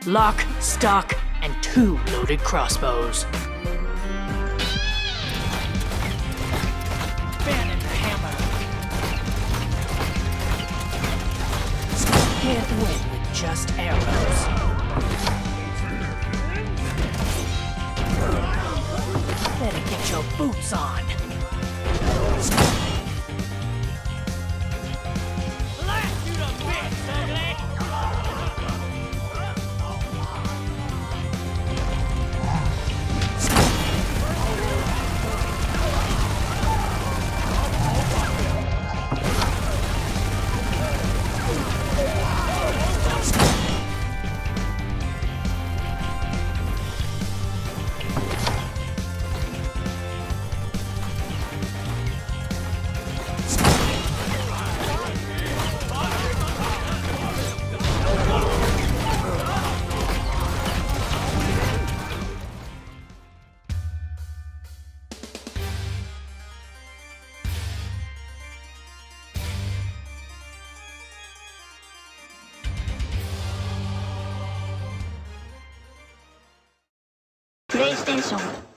lock, stock, and 2 loaded crossbows. Bannon the hammer. Can't win with just arrows. Better get your boots on. Blast you to bits, ugly! PlayStation